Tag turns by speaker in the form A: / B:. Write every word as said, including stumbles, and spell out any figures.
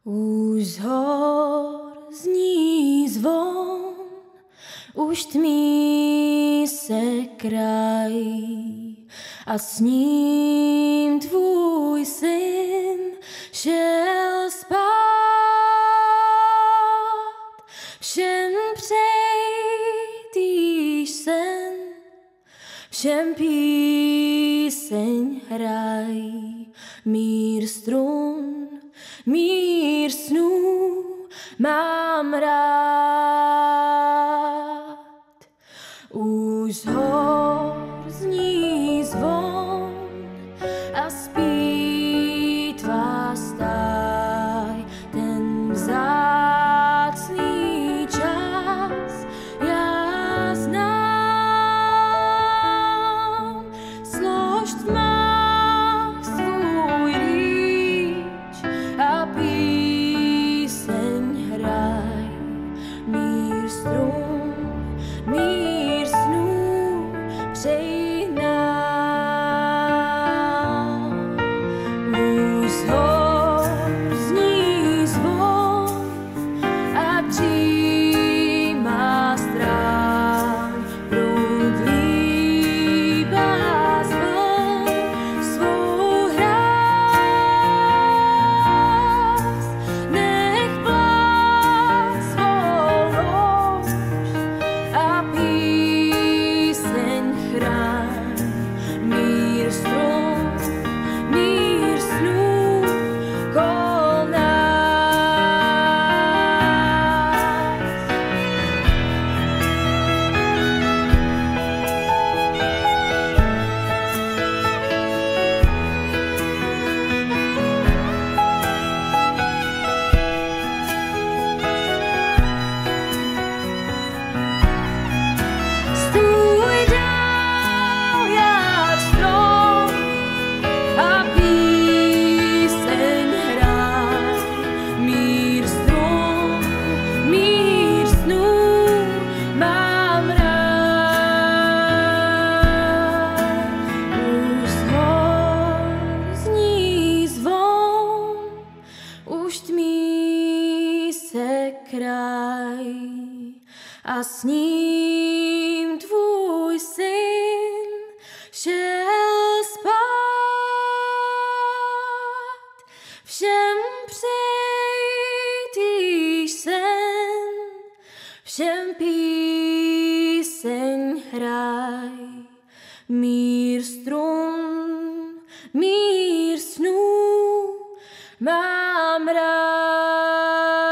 A: Už z hor zní zvon, už tmí se kraj a s ním tvůj syn šel spát. Všem přejdíš sen, všem píseň hraj, mír strun, mír snů mám rád. Už z hor zní zvon a spí tvá stáj, ten vzácný čas já znám. Slož v tmách svůj rýč a píseň hraj, mír strun, mír snů přeji nám. Už z hor zní zvon a přijímá strán, proud líbá z vln svou hráz. Nech plát svou lož a píseň chráň, mír strun, mír snů kol nás. Stůj dál jak strom a píseň hraj, mír strun, mír snů mám rád. Už z hor zní zvon, už tmí se kraj a s ním tvůj syn šel spát. Všem přejdíš sen, všem píseň hraj, mír strun, mír snů mám rád.